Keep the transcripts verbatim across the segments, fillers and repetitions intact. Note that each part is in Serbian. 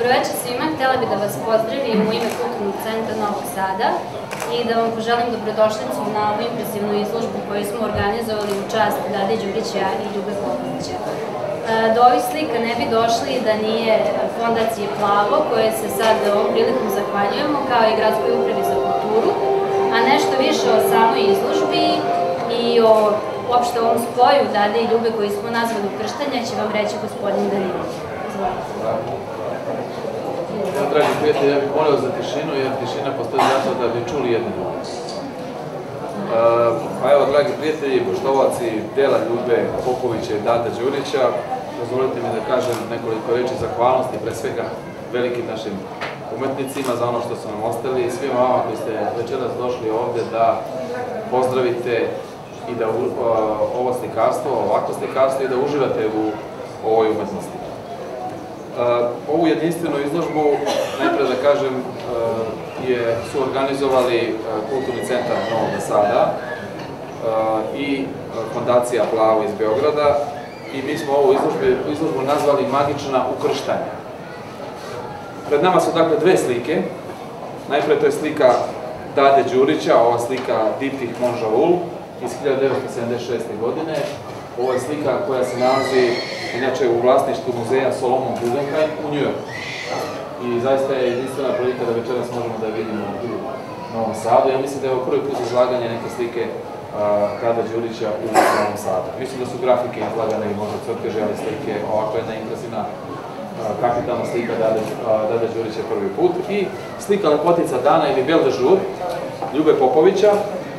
Dobroveče svima, htjela bih da vas pozdravim u ime Kulturnog centra Novog Sada i da vam poželim dobrodošlicu na ovu impresivnu izložbu koju smo organizovali u čast Dade Đurića i Ljube Popovića. Do ovih slika ne bi došli da nije Fondacije Plavo, koje se sad ovom prilikom zahvaljujemo, kao i Gradskoj upravi za kulturu, a nešto više o samoj izložbi i o uopšte ovom spoju Dade i Ljube koji smo nazvali ukrštanje će vam reći gospodin Danilo. Izvolite. Ja, dragi prijatelji, ja bih molio za tišinu, jer tišina postoji zato da bi čuli jedne druge. Pa evo, dragi prijatelji, poštovaci dela Ljube Popovića i Dade Đurića, dozvolite mi da kažem nekoliko reči zahvalnosti, pre svega velikim našim umetnicima za ono što su nam ostali i svima vama koji ste večeras došli ovde da pozdravite i da ovo slikarstvo, ovako slikarstvo i da uživate u ovoj umetnosti. Ovu jedinstvenu izložbu, najpre da kažem, su organizovali Kulturni centar Novog Sada i Fondacija Plavo iz Beograda i mi smo ovu izložbu nazvali Magična ukrštanja. Pred nama su dakle dve slike. Najpre to je slika Dade Đurića, ova slika Diptych Monžaul iz hiljadu devetsto sedamdeset šeste. godine. Ovo je slika koja se nalazi inače u vlasništvu muzeja Solomon Guggenheim u Njujorku. I zaista je jedinstvena prilika da večeras možemo da je vidimo u Novom Sadu. Ja mislim da je ovo prvi put izlaganje neke slike Dade Đurića u Novom Sadu. Mislim da su grafike izlagane i možda crteže, ali slike, ovako jedna impresivna kapitalna slika Dade Đurića prvi put. I slika Lepotica dana ili Belle de jour Ljube Popovića.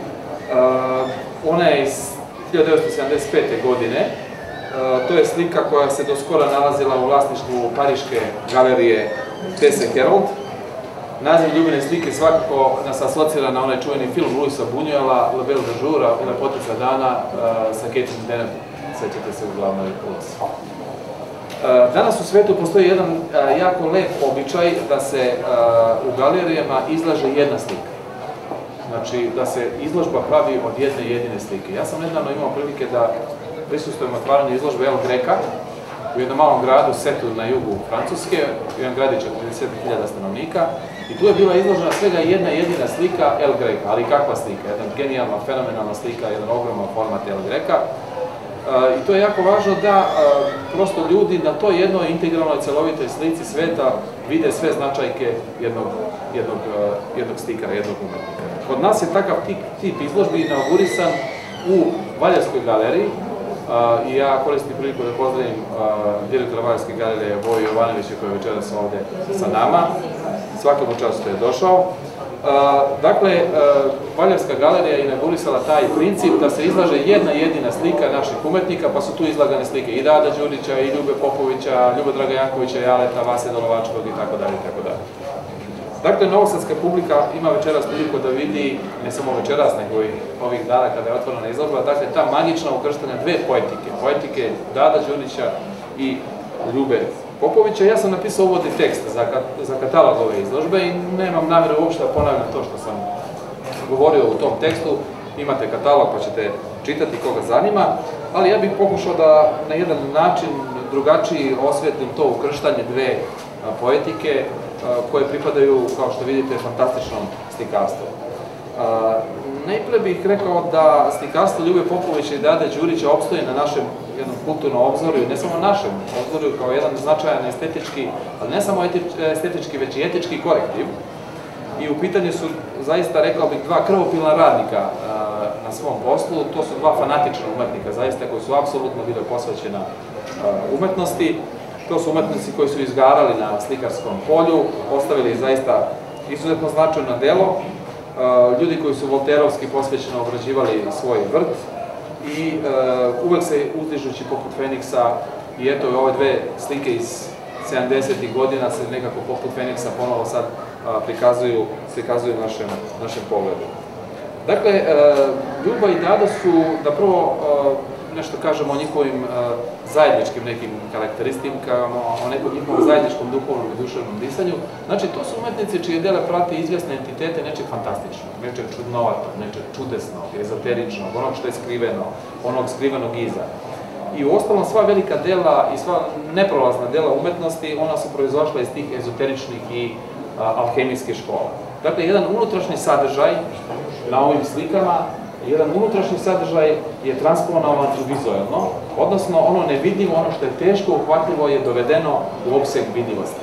Ona je iz hiljadu devetsto sedamdeset pete. godine. To je slika koja se do skora nalazila u vlasništvu pariške galerije Tesse Herold. Naziv Ljubine slike svakako nas asocira na onaj čuveni film Luisa Buñuela, La Belle de jour, Lepotica dana sa Catherine Deneuve, sećate se u glavnoj ulozi. Danas u svetu postoji jedan jako lep običaj da se u galerijama izlaže jedna slika. Znači, da se izložba pravi od jedne jedine slike. Ja sam nedavno imao prilike da prisustujem otvaranju izložbe El Greca u jednom malom gradu, Setu na jugu Francuske, jedan gradić od trideset hiljada stanovnika, i tu je bila izložena svega jedna jedina slika El Greca, ali kakva slika, jedna genijalna, fenomenalna slika, jedan ogroman format El Greca. I to je jako važno da prosto ljudi na toj jednoj integralnoj celovitoj slici sveta vide sve značajke jednog slikara, jednog umetnika. Kod nas je takav tip izložbi inaugurisan u Valjevskoj galeriji i ja koristim priliku da pozdravim direktora Valjevske galerije Voju Jovanovića koji je večeras ovde sa nama. Svakog času što je došao. Dakle, Valjevska galerija je inaugurisala taj princip da se izlaže jedna jedina slika naših umetnika, pa su tu izlagane slike i Dade Đurića, i Ljube Popovića, Ljubodraga Jankovića, Jaleta, Vase Dolovačkog i tako dalje, tako dalje. Dakle, novosadska publika ima večeras priliku da vidi, ne samo večeras, nego i ovih dana kada je otvorena izložba, dakle, ta magična ukrštanja dve poetike, poetike Dada Đurića i Ljube Popovića. Ja sam napisao uvodni tekst za katalog ove izložbe i nemam namjeru uopšte da ponavljam to što sam govorio u tom tekstu. Imate katalog pa ćete čitati koga zanima, ali ja bih pokušao da na jedan način drugačiji osvetlim to ukrštanje dve poetike koje pripadaju, kao što vidite, fantastičnom slikarstvu. Najpre bih rekao da slikarstvo Ljube Popovića i Dade Đurića opstoji na našem jednom kulturnom obzorju, ne samo našem obzorju, kao jedan značajan estetički, ali ne samo estetički, već i etički korektiv. I u pitanju su, zaista, rekao bih, dva krvopilna radnika na svom poslu. To su dva fanatična umetnika, zaista, koji su apsolutno bile posvećena umetnosti. To su umetnici koji su izgarali na slikarskom polju, ostavili zaista izuzetno značajno delo, ljudi koji su volterovski posvećeno obrađivali svoj vrt i uvek se uzdižući poput Feniksa, i eto ove dve slike iz sedamdesetih godina se nekako poput Feniksa ponovo sad prikazuju našem pogledu. Dakle, Ljuba i Dada su, da prvo nešto kažemo o njihovim zajedničkim nekim karakteristikama, o nekom njihovom zajedničkom duhovnom i duševnom disanju. Znači, to su umetnici čije dele prate izvjesne entitete nečeg fantastičnog, nečeg čudnovatog, nečeg čudesnog, ezoteričnog, onog što je skriveno, onog skrivenog iza. i u ostalom sva velika dela i sva neprolazna dela umetnosti, ona su proizašla iz tih ezoteričnih i alhemijske škola. Dakle, jedan unutrašnji sadržaj na ovim slikama, jedan unutrašnji sadržaj je transponovan u vizualno, odnosno ono nevidljivo, ono što je teško uhvatljivo je dovedeno u opseg vidljivosti.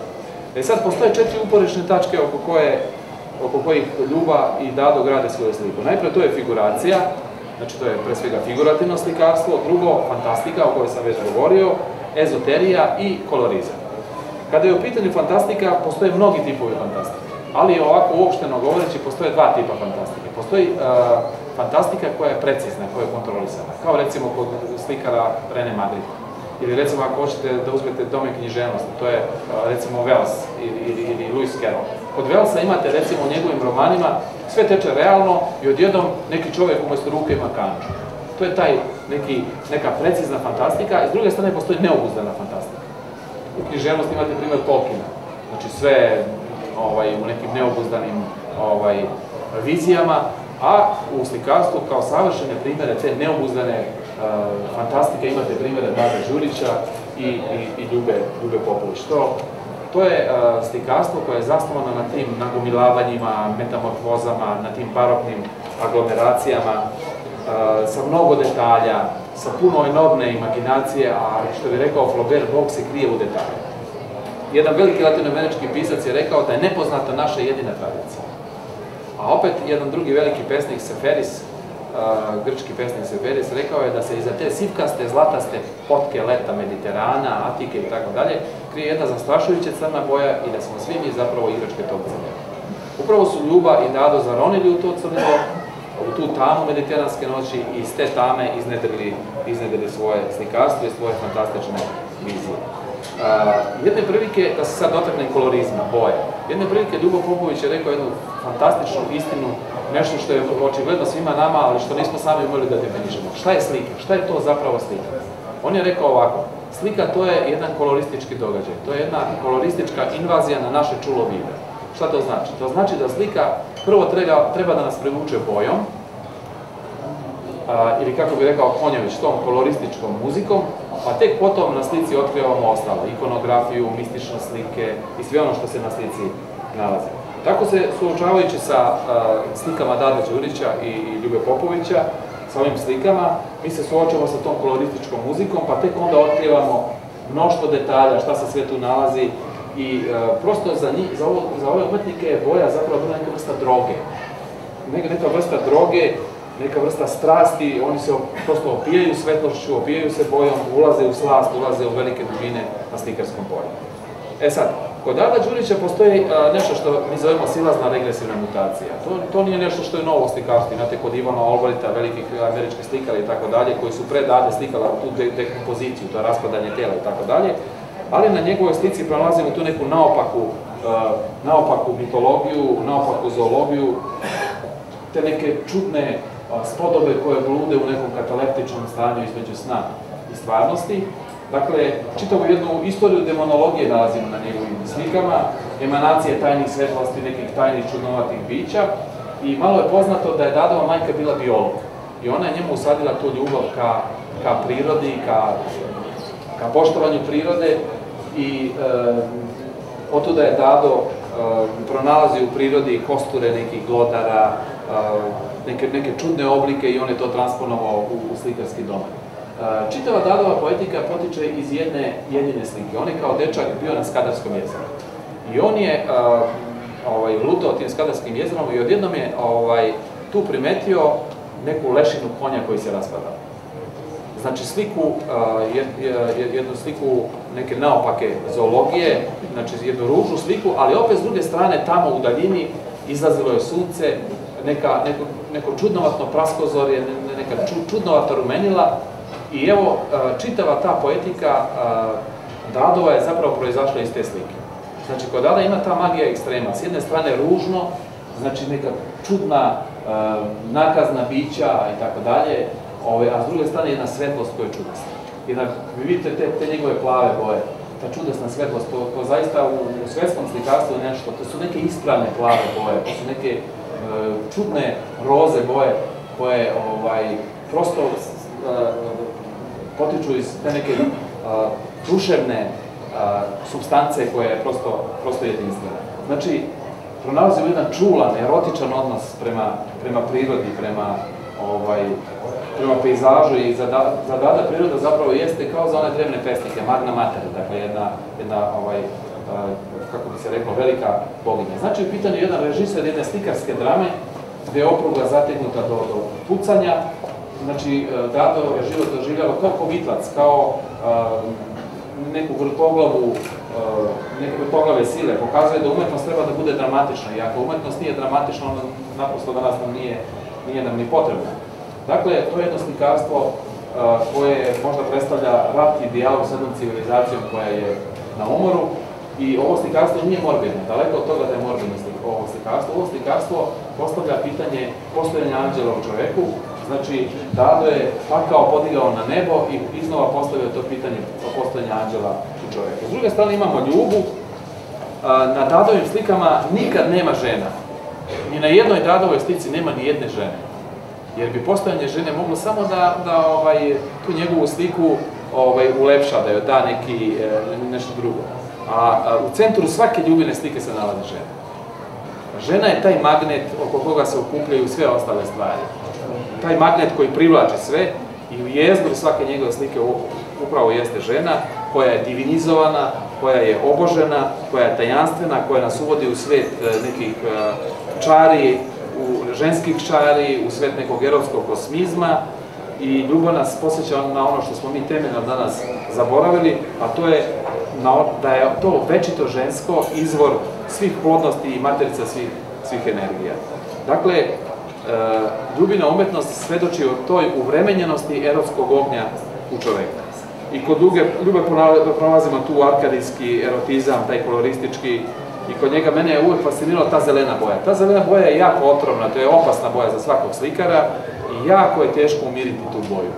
E sad, postoje četiri uporišne tačke oko koje oko kojih Ljuba i Dado grade svoju sliku. Najprej to je figuracija, znači to je pre svega figurativno slikarstvo, drugo fantastika o kojoj sam već govorio, ezoterija i kolorizam. Kada je u pitanju fantastika, postoje mnogi tipovi fantastike, ali ovako uopšteno govoreći postoje dva tipa fantastike. Postoji uh, fantastika koja je precizna, koja je kontrolisana, kao recimo kod slikara René Magritte. Ili recimo ako hoćete da uzmete Dome književnosti, to je recimo Wells ili, ili, ili Lewis Carroll. Kod Wellsa imate recimo u njegovim romanima sve teče realno i odjednom neki čovjek umjesto ruke ima kanđu. To je taj neki, neka precizna fantastika, i s druge strane postoji neuzdana fantastika. U književnosti imate primjer Tolkiena, znači sve ovaj, u nekim neobuzdanim ovaj, vizijama, a u slikarstvu kao savršene primjere te neobuzdane uh, fantastike imate primjere Dade Đurića i, i, i Ljube, Ljube Popović. To, to je uh, slikarstvo koje je zasnovano na tim nagomilavanjima, metamorfozama, na tim baroknim aglomeracijama, uh, sa mnogo detalja, sa puno enormne imaginacije, a što bi rekao Flaubert, Bog se krije u detalje. Jedan veliki latinoamerički pisac je rekao da je nepoznata naša jedina tradicija. A opet, jedan drugi veliki pesnik, Seferis, uh, grčki pesnik Seferis, rekao je da se iza te sivkaste, zlataste potke leta Mediterana, Atike i tako dalje, krije jedna zastrašujuća crna boja i da smo svi mi zapravo igračke tog crnila. Upravo su Ljuba i Dado zaronili u to crnilo, u tu tamu mediteranske noći i iz te tame iznedrili, iznedrili svoje slikarstvo i svoje fantastične vizije. Uh, jedne prilike, da se sad dotaknem kolorizma, boje, jedne prilike Ljubo Popović je rekao jednu fantastičnu istinu, nešto što je očigledno svima nama, ali što nismo sami umeli da definišemo. Šta je slika? Šta je to zapravo slika? On je rekao ovako, slika to je jedan koloristički događaj, to je jedna koloristička invazija na naše čulo vide. Šta to znači? To znači da slika prvo treba, treba da nas privuče bojom, a, ili kako bi rekao Konjević, tom kolorističkom muzikom, pa tek potom na slici otkrivamo ostalo, ikonografiju, mistične slike i sve ono što se na slici nalazi. Tako se, suočavajući sa a, slikama Dade Đurića i, i Ljube Popovića, sa ovim slikama, mi se suočavamo sa tom kolorističkom muzikom, pa tek onda otkrivamo mnoštvo detalja, šta se sve tu nalazi i a, prosto za, njih, za, ovo, za ove umetnike je boja zapravo bila neka vrsta droge. Neka, neka vrsta droge, neka vrsta strasti, oni se prosto opijaju svetlošću, opijaju se bojom, ulaze u slast, ulaze u velike dubine na slikarskom polju. E sad, kod Dada Đurića postoji a, nešto što mi zovemo silazna regresivna mutacija. To, to nije nešto što je novo slikarstvo. Imate kod Ivana Olvarita, velikih američkih slikara i tako dalje, koji su pre Dade slikala tu de dekompoziciju, to raspadanje tela i tako dalje, ali na njegovoj slici pronalazimo tu neku naopaku, a, naopaku mitologiju, naopaku zoologiju, te neke čudne spodobe koje blude u nekom kataleptičnom stanju između sna i stvarnosti. Dakle, čitavu jednu istoriju demonologije nalazimo na njegovim slikama, emanacije tajnih svetlosti, nekih tajnih čudnovatih bića, i malo je poznato da je Dadova majka bila biolog i ona je njemu usadila tu ljubav ka, ka prirodi, ka, ka poštovanju prirode i e, otuda je Dado e, pronalazi u prirodi kosture nekih glodara, e, Neke, neke čudne oblike i on je to transponovao u, u slikarski domen. Čitava Dadova poetika potiče iz jedne jedine slike. On je kao dečak bio na Skadarskom jezeru. I on je uh, ovaj, lutao tim Skadarskim jezerom i odjednom je ovaj, tu primetio neku lešinu konja koji se raspadao. Znači sliku, uh, jed, jed, jednu sliku neke naopake zoologije, znači jednu ružnu sliku, ali opet s druge strane tamo u daljini izlazilo je sunce, Neka, neko, neko čudnovatno praskozorje, neka ču, čudnovata rumenila i evo, čitava ta poetika Dadova je zapravo proizašla iz te slike. Znači, kod Dada ima ta magija ekstrema. S jedne strane ružno, znači neka čudna nakazna bića i tako dalje, a s druge strane jedna svetlost koja je čudesna. Jedna, vi vidite te, te njegove plave boje, ta čudesna svetlost, to, to zaista u, u svetskom slikarstvu je nešto, to su neke ispravne plave boje, to su neke čudne roze boje koje ovaj, prosto uh, potiču iz te neke duševne supstance koja je prosto jedinstvena. Znači, pronalazimo jedan čulan, erotičan odnos prema prirodi, prema pejzažu i za Dada priroda zapravo jeste kao za one drevne pesnike, Magna Mater, dakle jedna, kako bi se reklo, velika boginja. Znači, u pitanju je jedan režiser jedne slikarske drame gde je opruga zategnuta do pucanja. Znači, Dado je život doživljava kao kovitlac, kao neku vrtoglavu, neke vrtoglave sile. Pokazuje da umetnost treba da bude dramatična i ako umetnost nije dramatična, onda naprosto danas nam nije nam ni potrebno. Dakle, to je jedno slikarstvo koje možda predstavlja rat i dijalog s jednom civilizacijom koja je na umoru i ovo slikarstvo nije morbidno, daleko od toga da je morbidno ovo slikarstvo. Ovo slikarstvo postavlja pitanje postojanja anđela u čoveku. Znači, Dado je pakao podigao na nebo i iznova postavio to pitanje o postojanju anđela u čoveku. S druge strane imamo Ljubu. Na Dadovim slikama nikad nema žena. Ni na jednoj Dadovoj slici nema ni jedne žene. Jer bi postojanje žene moglo samo da tu njegovu sliku ulepša, da joj da nešto drugo. A u centru svake Ljubine slike se nalazi žena. Žena je taj magnet oko koga se okupljaju sve ostale stvari. Taj magnet koji privlači sve i u jezgri svake njegove slike upravo jeste žena koja je divinizovana, koja je obožena, koja je tajanstvena, koja nas uvodi u svet nekih čari, u ženskih čari, u svet nekog erotskog kosmizma i ljubav nas posjeća na ono što smo mi temeljno danas zaboravili, a to je da je to večito žensko izvor svih plodnosti i materica svih energija. Dakle, Ljubina umetnost svedoči o toj uvremenjenosti erotskog ognja u čoveku. I kod Ljube pronalazimo tu arkadijski erotizam, taj koloristički, i kod njega mene je uvek fascinirala ta zelena boja. Ta zelena boja je jako otrovna, to je opasna boja za svakog slikara i jako je teško umiriti tu boju.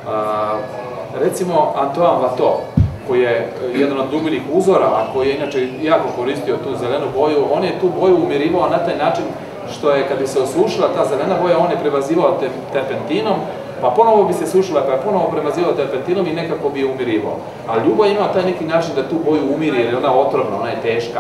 Recimo, Antoine Watteau, koji je jedan od Ljubinih uzora, a koji je inače jako koristio tu zelenu boju, on je tu boju umirivao na taj način što je, kad bi se osušila ta zelena boja, on je prevazivao terpentinom, pa ponovo bi se sušila, pa je ponovo prevazivao terpentinom i nekako bi je umirivao. A Ljuba ima taj neki način da tu boju umiri, jer je ona otrovna, ona je teška.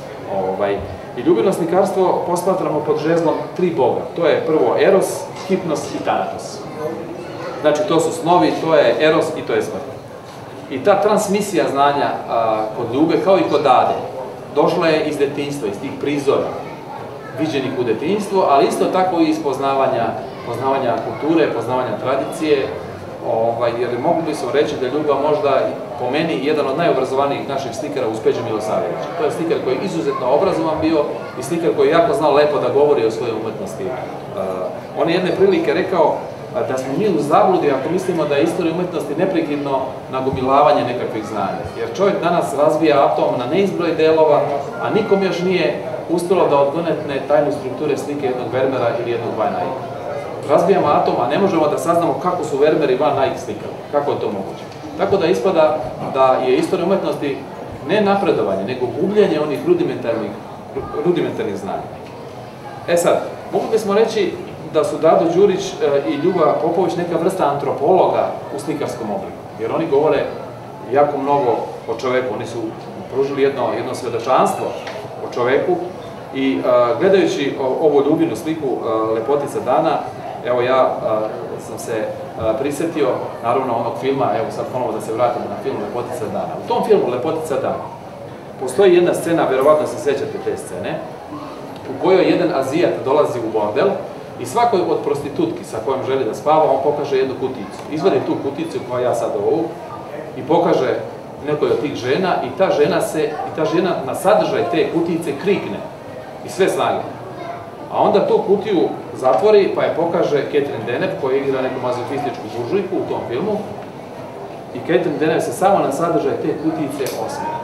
I Ljubino slikarstvo posmatramo pod žezlom tri boga. To je prvo Eros, Hipnos i Thanatos. Znači, to su snovi, to je Eros i to je smrt. I ta transmisija znanja kod Ljube, kao i kod Dade, došla je iz detinjstva, iz tih prizora viđenih u detinjstvu, ali isto tako i iz poznavanja kulture, poznavanja tradicije, jer mogu bi se reći da je Ljuba možda po meni jedan od najobrazovanijih naših slikara uz Peđu Milosavljevića. To je slikar koji je izuzetno obrazovan bio i slikar koji je jako znao lepo da govori o svojoj umetnosti. On je jedne prilike rekao da smo mi u zabludi ako mislimo da je istorija umetnosti neprekidno nagomilavanje nekakvih znanja. Jer čovjek danas razvija atom na neizbroj delova, a nikom još nije uspjelo da odgonetne tajnu strukture slike jednog Vermeera ili jednog Van Eycka. Razbijamo atom, a ne možemo da saznamo kako su Vermeer i Van Eyck slikali. Kako je to moguće? Tako da ispada da je istorija umetnosti ne napredovanje, nego gubljenje onih rudimentarnih znanja. E sad, mogli bismo reći da su Dado Đurić i Ljuba Popović neka vrsta antropologa u slikarskom obliku. Jer oni govore jako mnogo o čoveku. Oni su pružili jedno svedočanstvo o čoveku i gledajući ovu Ljubinu sliku Lepotica dana, evo ja sam se prisetio, naravno, onog filma, evo sad ponovo da se vratimo na film Lepotica dana. U tom filmu Lepotica dana postoji jedna scena, verovatno se sećate te scene, u kojoj jedan Azijat dolazi u bordel i svakoj od prostitutki sa kojom želi da spava, on pokaže jednu kuticu. Izvadi tu kuticu koja ja sad ovu i pokaže nekoj od tih žena i ta žena se, i ta žena na sadržaj te kutice krikne i sve snage. A onda tu kutiju zatvori pa je pokaže Catherine Deneuve koja igra neku mazohističku buržujku u tom filmu i Catherine Deneuve se samo na sadržaj te kutice osmije.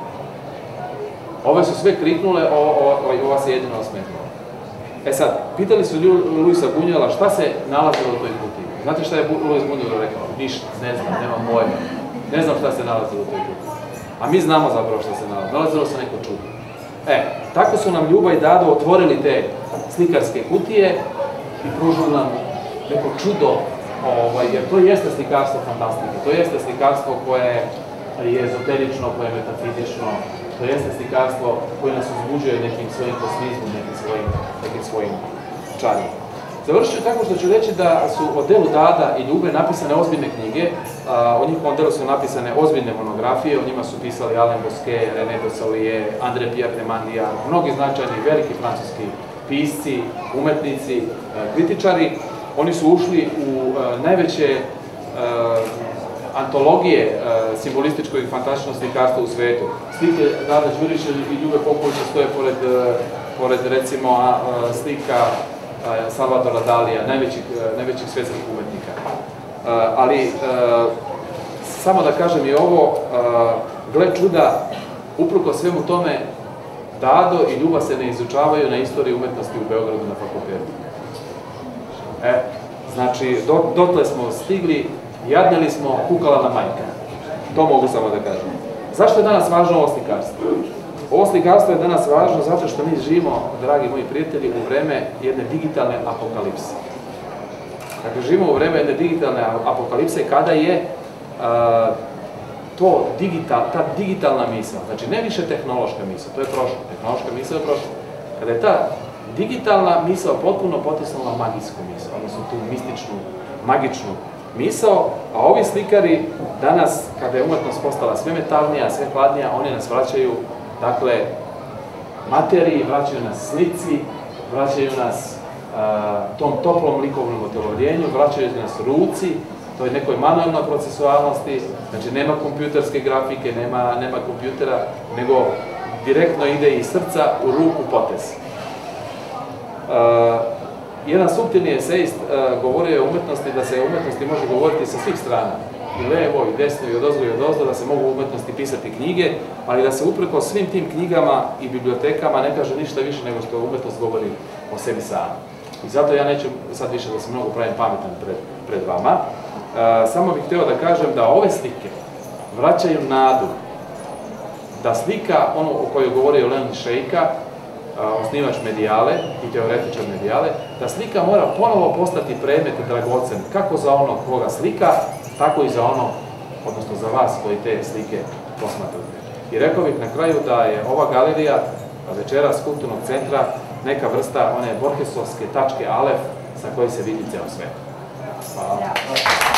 Ove su sve kriknule, ova se jedino osmetnula. E sad, pitali su Luisa Buñuela šta se nalazilo u toj kutiji. Znate šta je Luis Buñuel rekao? Ništa, ne znam, nemam pojma. Ne znam šta se nalazilo u toj kutiji. A mi znamo zapravo šta se nalazilo. Nalazilo se neko čudo. E, tako su nam Ljuba i Dado otvorili te slikarske kutije i pružili nam neko čudo jer to jeste slikarstvo fantastike, to jeste slikarstvo koje je ezoterično, koje je metafizično, to jeste slikarstvo koje nas uzbuđuje nekim svojim kosmizmom, nekim svojim čarima. Završit ću tako što ću reći da su o delu Dada i Ljube napisane ozbiljne knjige, o njihovom delu su napisane ozbiljne monografije, o njima su pisali Alain Bosquet, René Dosaulier, André Pierre de Mandillard, mnogi značajni veliki francuski pisci, umetnici, kritičari. Oni su ušli u najveće antologije simbolističkog i fantastičnog slikarstva u svetu. Slike Dada Đurića i Ljube Popovića stoje pored, recimo, slika Salvadora Dalija, najvećih svetskih umetnika. Ali, samo da kažem i ovo, gle čuda, uprko svemu tome, Dado i Ljuba se ne izučavaju na istoriji umetnosti u Beogradu na fakultetu. E, znači, dotle smo stigli, jadnjeli smo, kukala na majka. To mogu samo da kažem. Zašto je danas važno ovo slikarstvo? Ovo slikarstvo je danas važno zato što mi živimo, dragi moji prijatelji, u vreme jedne digitalne apokalipse. Dakle, živimo u vreme jedne digitalne apokalipse kada je to ta digitalna misao, znači ne više tehnološka misao, to je prošlo, tehnološka misao je prošlo. Kada je ta digitalna misao potpuno potisnula magijsku misao, odnosno tu mističnu, magičnu misao, a ovi slikari danas, kada je umetnost postala sve metalnija, sve hladnija, oni nas vraćaju, dakle, materiji, vraćaju nas slici, vraćaju nas tom toplom likovnom otelovljenju, vraćaju nas ruci, toj nekoj manualnoj procesualnosti, znači nema kompjuterske grafike, nema kompjutera, nego direktno ide iz srca u ruku potez. Jedan suptilni esejist govorio je o umetnosti, da se o umetnosti može govoriti sa svih strana, i levo, i desno, i odozgo, i odozdo, da se mogu u umetnosti pisati knjige, ali da se upreko svim tim knjigama i bibliotekama ne kaže ništa više nego što umetnost govori o sebi sama. I zato ja neću sad više da se mnogo pravim pametan pred vama. Samo bih hteo da kažem da ove slike vraćaju nadu da slika, ono o kojoj govorio Leon Šejka, osnivač Medijale i teoretičar Medijale, da slika mora ponovo postati predmet dragocen, kako za onog koga slika, tako i za ono, odnosno za vas koji te slike posmatrate. I rekao bih na kraju da je ova galerija večeras Kulturnog centra neka vrsta one Borgesovske tačke Alef sa koje se vidi ceo svet. Hvala.